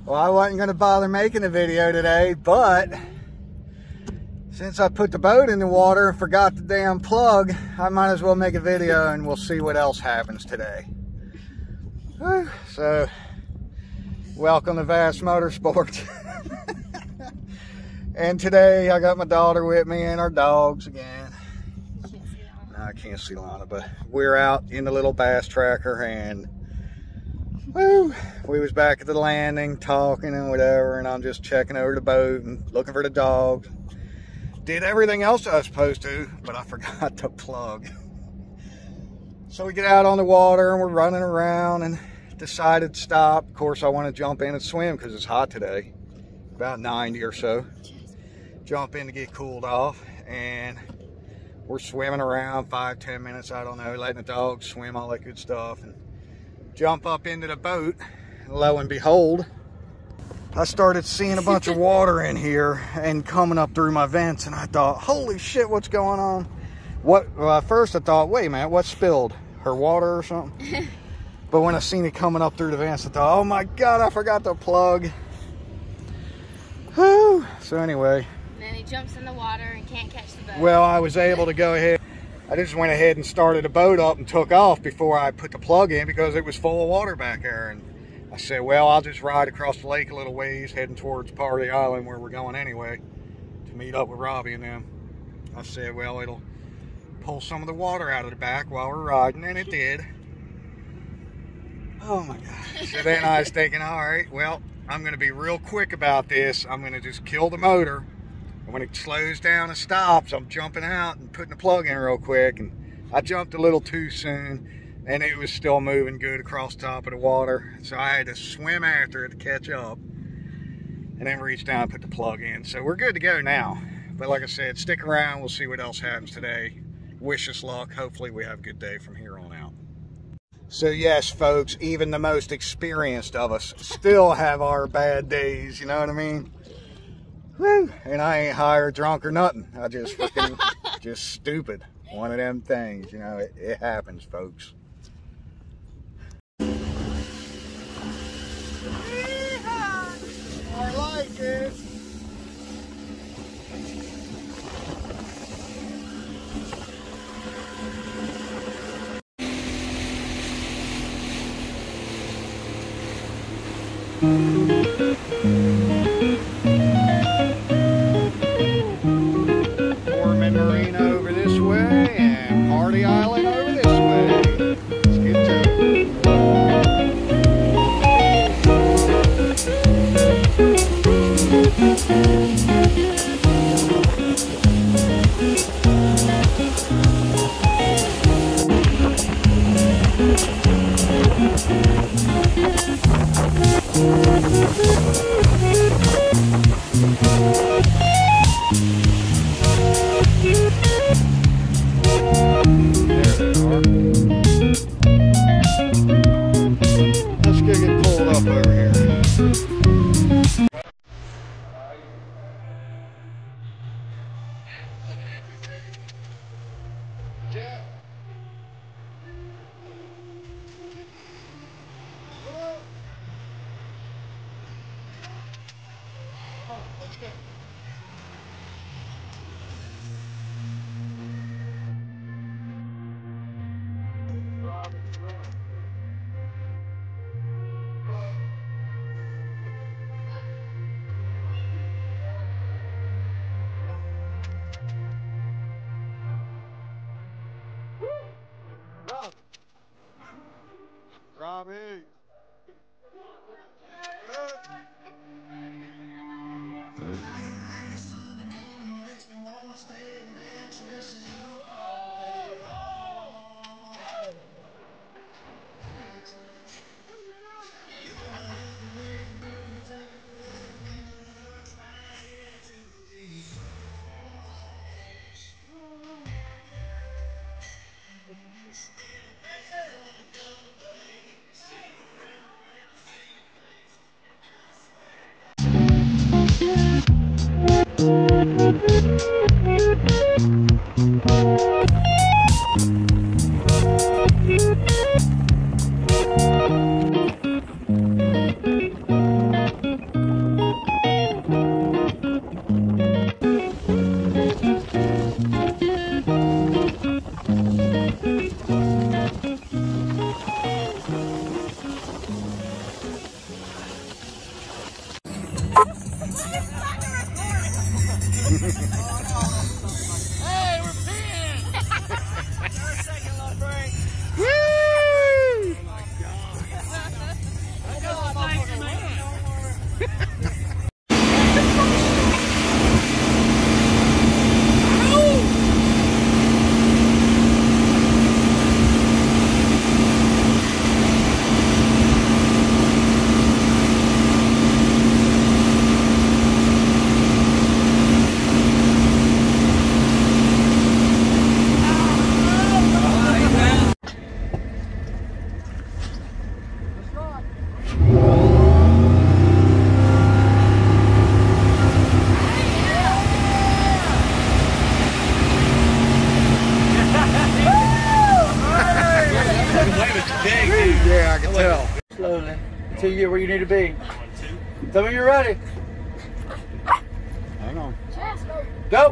Well, I wasn't going to bother making a video today, but since I put the boat in the water and forgot the damn plug, I might as well make a video and we'll see what else happens today. Whew. So, welcome to Vast Motorsports. And today I got my daughter with me and our dogs again. No, I can't see Lana, but we're out in the little bass tracker and woo, we was back at the landing talking and whatever, and I'm just checking over the boat and looking for the dogs. Did everything else I was supposed to, but I forgot the plug. So we get out on the water and we're running around and decided to stop. Of course, I want to jump in and swim because it's hot today, about 90 or so. Jump in to get cooled off, and we're swimming around 5-10 minutes, I don't know, letting the dogs swim, all that good stuff, and jump up into the boat. And lo and behold, I started seeing a bunch of water in here and coming up through my vents, and I thought, holy shit, what's going on? Well, at first I thought, wait a minute, what spilled? Her water or something? But when I seen it coming up through the vents, I thought, oh my God, I forgot the plug. Whew. So anyway. And then he jumps in the water and can't catch the boat. Well, I was able to go ahead. I just went ahead and started the boat up and took off before I put the plug in because it was full of water back there. And I said, well, I'll just ride across the lake a little ways, heading towards Party Island where we're going anyway, to meet up with Robbie and them. I said, well, it'll pull some of the water out of the back while we're riding, and it did. Oh my God. So then I was thinking, all right, well, I'm going to be real quick about this. I'm going to just kill the motor. And when it slows down and stops, I'm jumping out and putting the plug in real quick. And I jumped a little too soon, and it was still moving good across the top of the water. So I had to swim after it to catch up, and then reach down and put the plug in. So we're good to go now. But like I said, stick around. We'll see what else happens today. Wish us luck. Hopefully we have a good day from here on out. So yes, folks, even the most experienced of us still have our bad days, you know what I mean? Woo. And I ain't high or drunk or nothing. I just freaking, just stupid. One of them things, you know, it happens, folks. I like it. Foreman Marina over this way and Party Island over this way. Let's get to Robbie. big, dude. Yeah, I can tell. Slowly until you get where you need to be. Tell me you're ready. Hang on. Go.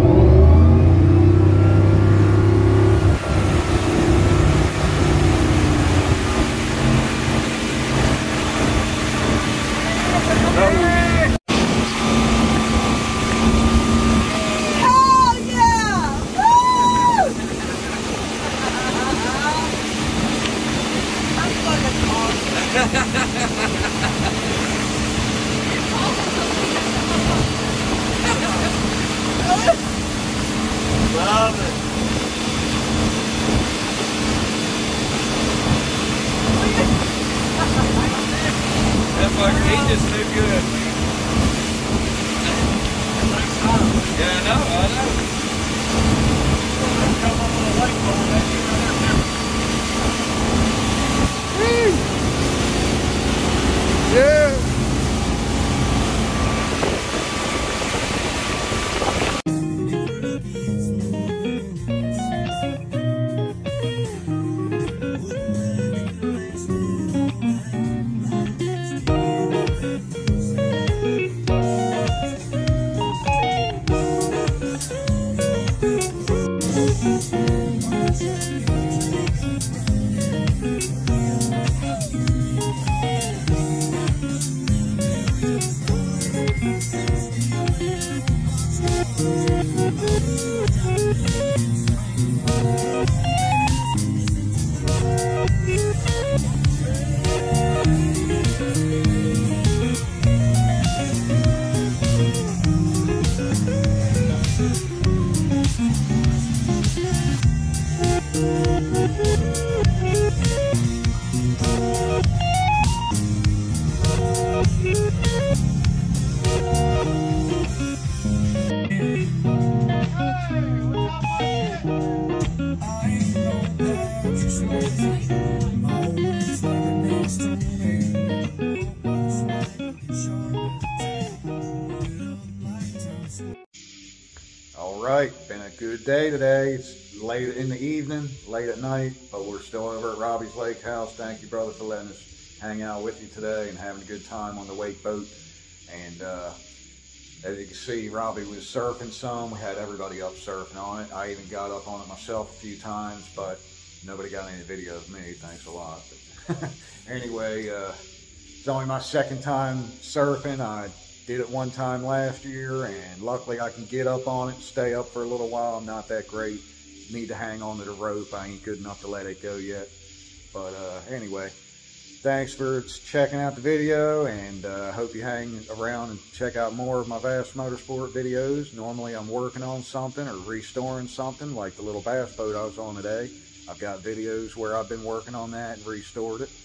Love it. That fucker, he just too good. Yeah, I know. Come up on the wakeboard, that's you right there. Yeah. All right, been a good day today. It's late in the evening, late at night, but we're still over at Robbie's Lake House. Thank you, brother, for letting us hang out with you today and having a good time on the wake boat. And as you can see, Robbie was surfing some. We had everybody up surfing on it. I even got up on it myself a few times, but nobody got any video of me. Thanks a lot. But anyway, it's only my second time surfing. I did it one time last year, and luckily I can get up on it and stay up for a little while. I'm not that great. Need to hang on to the rope. I ain't good enough to let it go yet. But anyway, thanks for checking out the video, and I hope you hang around and check out more of my Bass Motorsport videos. Normally I'm working on something or restoring something, like the little bass boat I was on today. I've got videos where I've been working on that and restored it.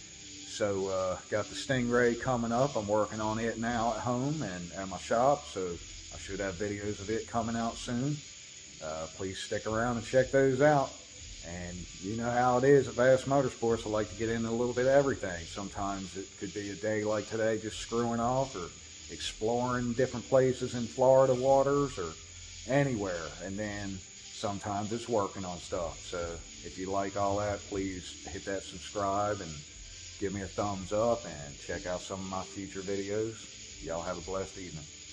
So got the Stingray coming up. I'm working on it now at home and at my shop, so I should have videos of it coming out soon. Please stick around and check those out. And you know how it is at Bass Motorsports. I like to get into a little bit of everything. Sometimes it could be a day like today, just screwing off or exploring different places in Florida waters or anywhere. And then sometimes it's working on stuff. So if you like all that, please hit that subscribe and give me a thumbs up and check out some of my future videos. Y'all have a blessed evening.